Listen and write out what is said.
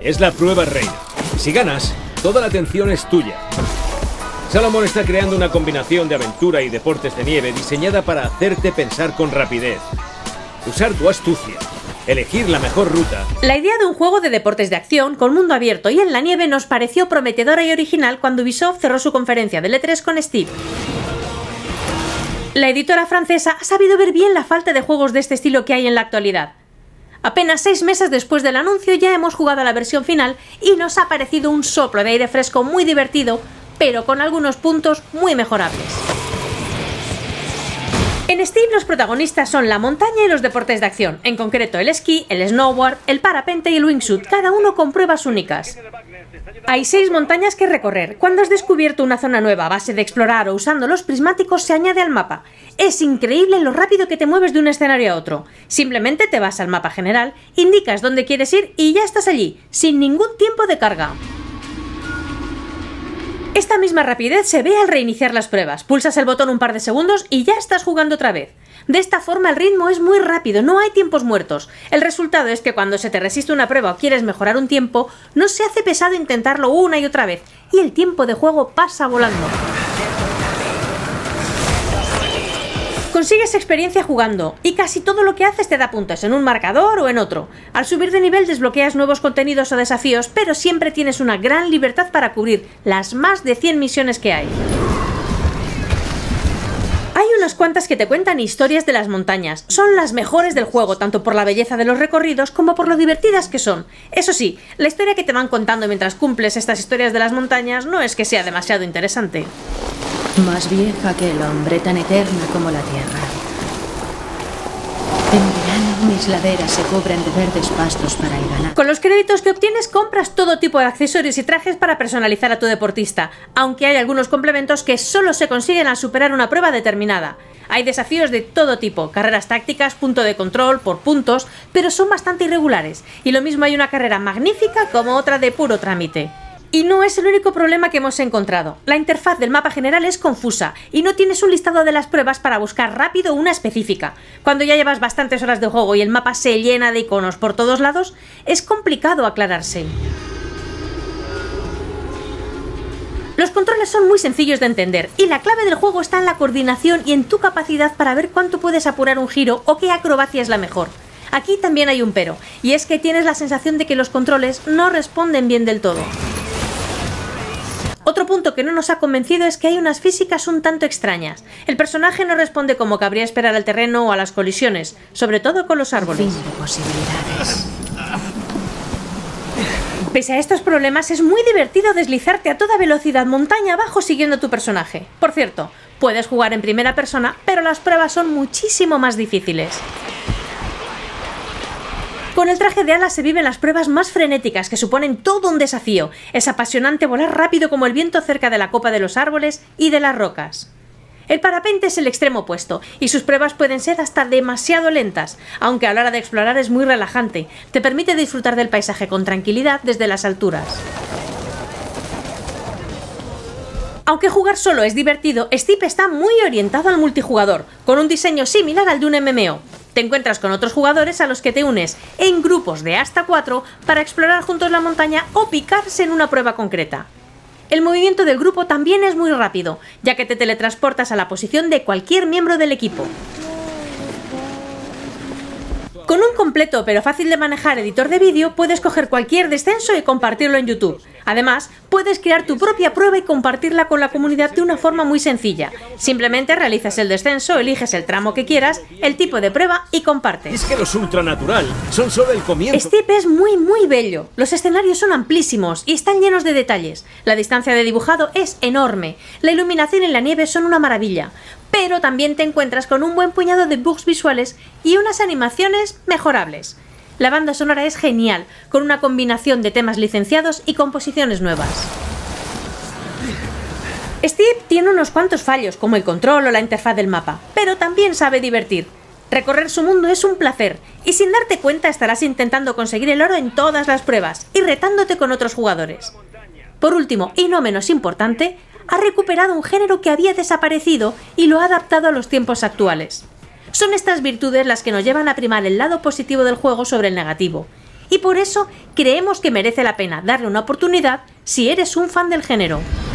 Es la prueba reina. Si ganas, toda la atención es tuya. Salomón está creando una combinación de aventura y deportes de nieve diseñada para hacerte pensar con rapidez. Usar tu astucia. Elegir la mejor ruta. La idea de un juego de deportes de acción con mundo abierto y en la nieve nos pareció prometedora y original cuando Ubisoft cerró su conferencia del E3 con Steep. La editora francesa ha sabido ver bien la falta de juegos de este estilo que hay en la actualidad. Apenas 6 meses después del anuncio ya hemos jugado a la versión final y nos ha parecido un soplo de aire fresco muy divertido, pero con algunos puntos muy mejorables. En Steam los protagonistas son la montaña y los deportes de acción, en concreto el esquí, el snowboard, el parapente y el wingsuit, cada uno con pruebas únicas. Hay 6 montañas que recorrer. Cuando has descubierto una zona nueva a base de explorar o usando los prismáticos se añade al mapa. Es increíble lo rápido que te mueves de un escenario a otro. Simplemente te vas al mapa general, indicas dónde quieres ir y ya estás allí, sin ningún tiempo de carga. Esta misma rapidez se ve al reiniciar las pruebas. Pulsas el botón un par de segundos y ya estás jugando otra vez. De esta forma el ritmo es muy rápido, no hay tiempos muertos. El resultado es que cuando se te resiste una prueba o quieres mejorar un tiempo, no se hace pesado intentarlo una y otra vez, y el tiempo de juego pasa volando. Consigues experiencia jugando, y casi todo lo que haces te da puntos en un marcador o en otro. Al subir de nivel desbloqueas nuevos contenidos o desafíos, pero siempre tienes una gran libertad para cubrir las más de 100 misiones que hay. Hay unas cuantas que te cuentan historias de las montañas. Son las mejores del juego, tanto por la belleza de los recorridos como por lo divertidas que son. Eso sí, la historia que te van contando mientras cumples estas historias de las montañas no es que sea demasiado interesante. Más vieja que el hombre, tan eterna como la tierra. En verano mis laderas se cubren de verdes pastos para el ganado. Con los créditos que obtienes compras todo tipo de accesorios y trajes para personalizar a tu deportista, aunque hay algunos complementos que solo se consiguen al superar una prueba determinada. Hay desafíos de todo tipo, carreras tácticas, punto de control, por puntos, pero son bastante irregulares, y lo mismo hay una carrera magnífica como otra de puro trámite. Y no es el único problema que hemos encontrado. La interfaz del mapa general es confusa y no tienes un listado de las pruebas para buscar rápido una específica. Cuando ya llevas bastantes horas de juego y el mapa se llena de iconos por todos lados, es complicado aclararse. Los controles son muy sencillos de entender y la clave del juego está en la coordinación y en tu capacidad para ver cuánto puedes apurar un giro o qué acrobacia es la mejor. Aquí también hay un pero, y es que tienes la sensación de que los controles no responden bien del todo. Otro punto que no nos ha convencido es que hay unas físicas un tanto extrañas. El personaje no responde como cabría esperar al terreno o a las colisiones, sobre todo con los árboles. Fin de posibilidades. Pese a estos problemas, es muy divertido deslizarte a toda velocidad montaña abajo siguiendo a tu personaje. Por cierto, puedes jugar en primera persona, pero las pruebas son muchísimo más difíciles. Con el traje de alas se viven las pruebas más frenéticas que suponen todo un desafío. Es apasionante volar rápido como el viento cerca de la copa de los árboles y de las rocas. El parapente es el extremo opuesto y sus pruebas pueden ser hasta demasiado lentas, aunque a la hora de explorar es muy relajante. Te permite disfrutar del paisaje con tranquilidad desde las alturas. Aunque jugar solo es divertido, Steep está muy orientado al multijugador, con un diseño similar al de un MMO. Te encuentras con otros jugadores a los que te unes en grupos de hasta 4 para explorar juntos la montaña o picarse en una prueba concreta. El movimiento del grupo también es muy rápido, ya que te teletransportas a la posición de cualquier miembro del equipo. Con un completo pero fácil de manejar editor de vídeo puedes coger cualquier descenso y compartirlo en YouTube. Además, puedes crear tu propia prueba y compartirla con la comunidad de una forma muy sencilla. Simplemente realizas el descenso, eliges el tramo que quieras, el tipo de prueba y compartes. Es que los ultranatural son solo el comienzo. Steep es muy bello. Los escenarios son amplísimos y están llenos de detalles. La distancia de dibujado es enorme. La iluminación y la nieve son una maravilla. Pero también te encuentras con un buen puñado de bugs visuales y unas animaciones mejorables. La banda sonora es genial, con una combinación de temas licenciados y composiciones nuevas. Steep tiene unos cuantos fallos, como el control o la interfaz del mapa, pero también sabe divertir. Recorrer su mundo es un placer, y sin darte cuenta estarás intentando conseguir el oro en todas las pruebas y retándote con otros jugadores. Por último, y no menos importante, ha recuperado un género que había desaparecido y lo ha adaptado a los tiempos actuales. Son estas virtudes las que nos llevan a primar el lado positivo del juego sobre el negativo. y por eso creemos que merece la pena darle una oportunidad si eres un fan del género.